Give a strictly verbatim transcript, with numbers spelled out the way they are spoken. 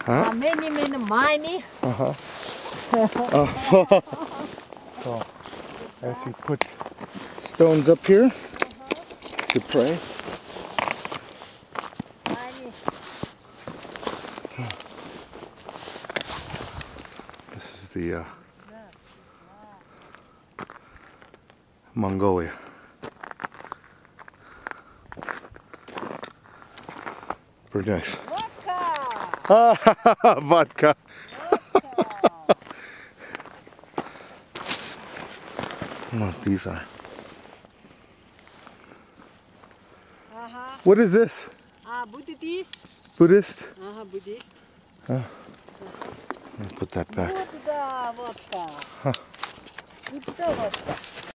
Huh? Uh, many, many money. Uh-huh. Oh. So, as you put stones up here to pray. Money. This is the uh, Mongolia. Pretty nice. Vodka. Ah, vodka. Vodka. What these are. Uh-huh. What is this? Uh, Buddhist. Buddhist? Uh-huh, Buddhist. Huh? I'll put that back. Buddha vodka. Huh. Buddha vodka.